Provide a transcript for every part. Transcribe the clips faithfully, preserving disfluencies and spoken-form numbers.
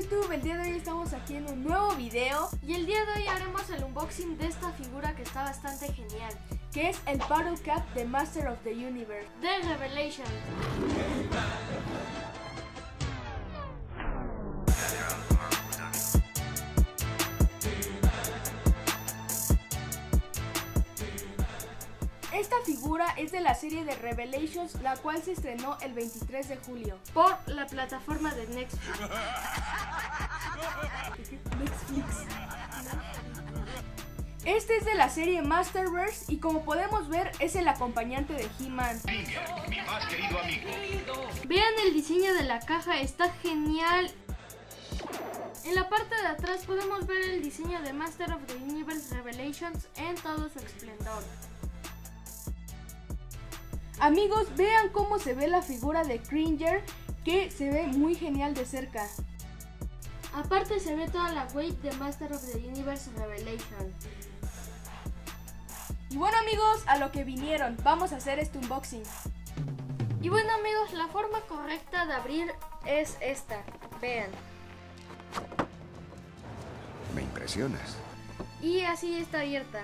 YouTube, el día de hoy estamos aquí en un nuevo video y el día de hoy haremos el unboxing de esta figura que está bastante genial, que es el Battle Cat de Master of the Universe de Revelation. Esta figura es de la serie de Revelations, la cual se estrenó el veintitrés de julio por la plataforma de Netflix. Netflix. Este es de la serie Masterverse y como podemos ver es el acompañante de He-Man. Mi más querido amigo. Vean el diseño de la caja, está genial. En la parte de atrás podemos ver el diseño de Master of the Universe Revelations en todo su esplendor. Amigos, vean cómo se ve la figura de Cringer, que se ve muy genial de cerca. Aparte se ve toda la wave de Master of the Universe Revelation. Y bueno amigos, a lo que vinieron, vamos a hacer este unboxing. Y bueno amigos, la forma correcta de abrir es esta, vean. Me impresionas. Y así está abierta.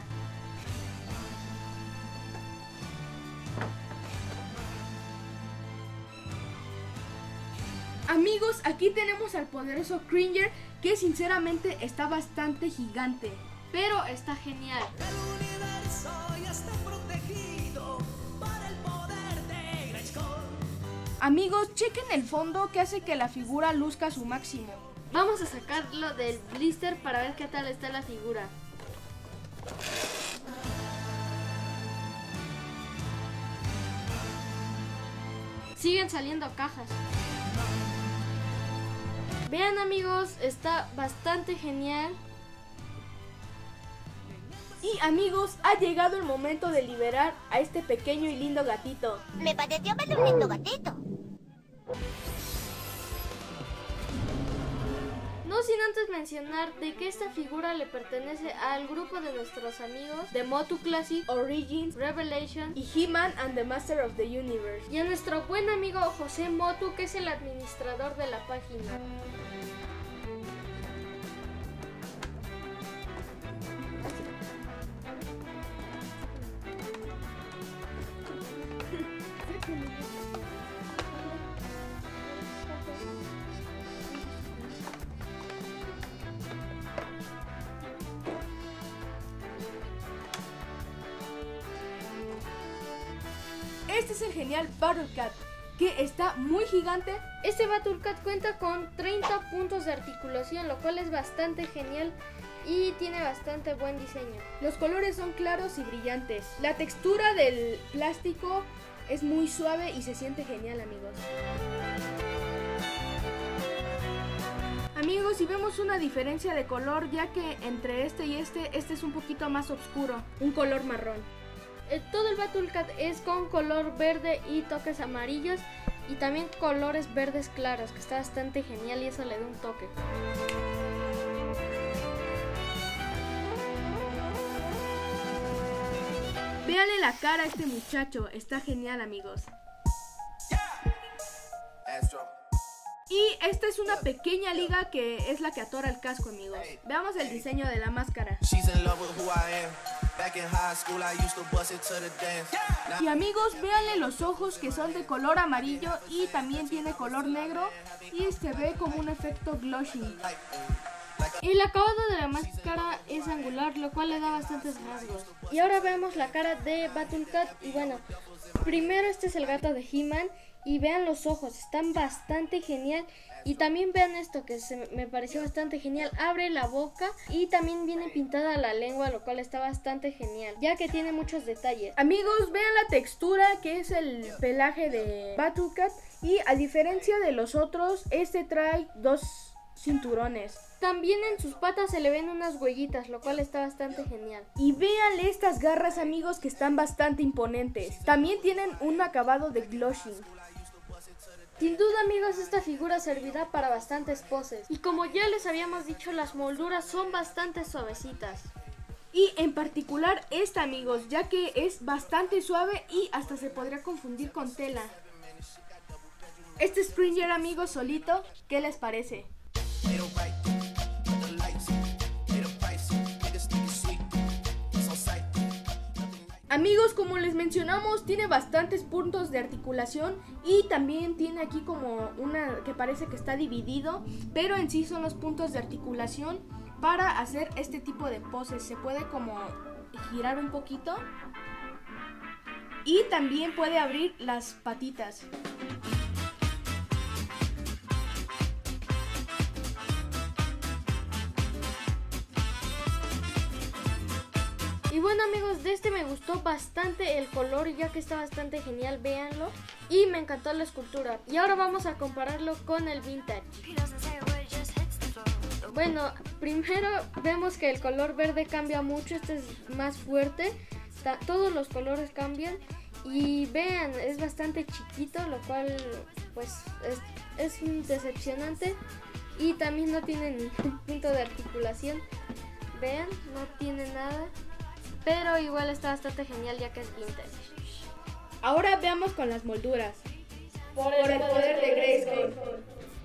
Amigos, aquí tenemos al poderoso Cringer, que sinceramente está bastante gigante, pero está genial. El universo ya está protegido por el poder de Grayskull. Amigos, chequen el fondo que hace que la figura luzca a su máximo. Vamos a sacarlo del blister para ver qué tal está la figura. Siguen saliendo cajas. Vean amigos, está bastante genial. Y amigos, ha llegado el momento de liberar a este pequeño y lindo gatito. Me pareció ver un lindo gatito. No sin antes mencionar de que esta figura le pertenece al grupo de nuestros amigos de Motu Classic, Origins, Revelation y He-Man and the Master of the Universe. Y a nuestro buen amigo José Motu, que es el administrador de la página. Este es el genial Battle Cat, que está muy gigante. Este Battle Cat cuenta con treinta puntos de articulación, lo cual es bastante genial y tiene bastante buen diseño. Los colores son claros y brillantes. La textura del plástico es muy suave y se siente genial, amigos. Amigos, si vemos una diferencia de color, ya que entre este y este, este es un poquito más oscuro, un color marrón. Eh, todo el Battle Cat es con color verde y toques amarillos y también colores verdes claros, que está bastante genial y eso le da un toque. Véanle la cara a este muchacho, está genial, amigos. Y esta es una pequeña liga que es la que atora el casco, amigos. Veamos el diseño de la máscara. Y amigos, véanle los ojos, que son de color amarillo y también tiene color negro y se ve como un efecto glossing. El acabado de la máscara es angular, lo cual le da bastantes rasgos. Y ahora vemos la cara de Battle Cat y bueno, primero este es el gato de He-Man y vean los ojos, están bastante genial. Y también vean esto que se me pareció bastante genial, abre la boca y también viene pintada la lengua, lo cual está bastante genial, ya que tiene muchos detalles. Amigos, vean la textura que es el pelaje de Battle Cat y a diferencia de los otros, este trae dos cinturones. También en sus patas se le ven unas huellitas, lo cual está bastante genial. Y véanle estas garras, amigos, que están bastante imponentes. También tienen un acabado de glossing. Sin duda amigos, esta figura servirá para bastantes poses. Y como ya les habíamos dicho, las molduras son bastante suavecitas. Y en particular esta, amigos, ya que es bastante suave y hasta se podría confundir con tela. Este es Cringer, amigos, solito, ¿qué les parece? Amigos, como les mencionamos, tiene bastantes puntos de articulación y también tiene aquí como una que parece que está dividido, pero en sí son los puntos de articulación para hacer este tipo de poses. Se puede como girar un poquito y también puede abrir las patitas. Y bueno amigos, de este me gustó bastante el color, ya que está bastante genial, véanlo. Y me encantó la escultura. Y ahora vamos a compararlo con el vintage. Bueno, primero vemos que el color verde cambia mucho, este es más fuerte. Todos los colores cambian. Y vean, es bastante chiquito, lo cual pues es, es decepcionante. Y también no tiene ningún punto de articulación. Vean, no tiene nada. Pero igual está bastante genial ya que es vintage. Ahora veamos con las molduras. Por el, Por el poder, poder de Grayskull.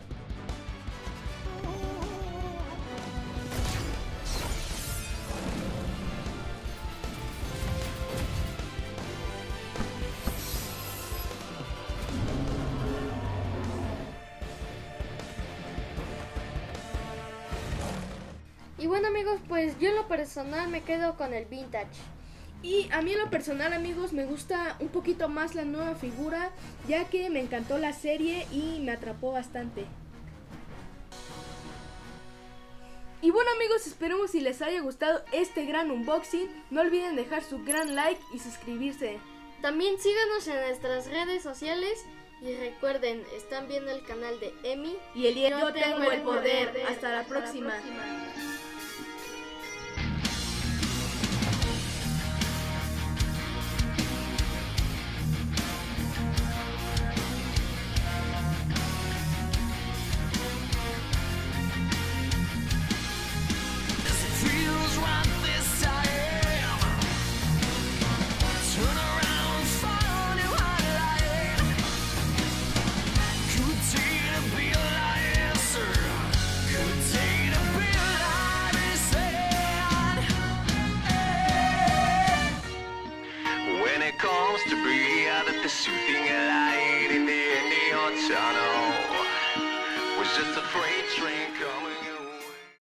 Y bueno amigos, pues yo en lo personal me quedo con el vintage. Y a mí en lo personal amigos me gusta un poquito más la nueva figura, ya que me encantó la serie y me atrapó bastante. Y bueno amigos, esperemos si les haya gustado este gran unboxing. No olviden dejar su gran like y suscribirse. También síganos en nuestras redes sociales. Y recuerden, están viendo el canal de Emi y el Yo, Yo tengo, tengo el poder. poder. Hasta la Hasta próxima. La próxima. When it comes to reality,